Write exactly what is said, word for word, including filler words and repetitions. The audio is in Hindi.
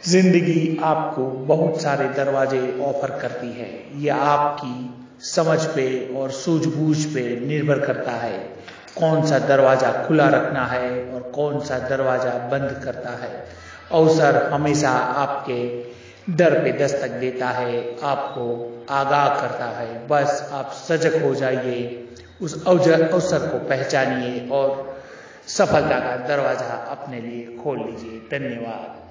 जिंदगी आपको बहुत सारे दरवाजे ऑफर करती है। यह आपकी समझ पे और सूझबूझ पे निर्भर करता है कौन सा दरवाजा खुला रखना है और कौन सा दरवाजा बंद करता है। अवसर हमेशा आपके दर पे दस्तक देता है, आपको आगाह करता है। बस आप सजग हो जाइए, उस अवसर को पहचानिए और सफलता का दरवाजा अपने लिए खोल लीजिए। धन्यवाद।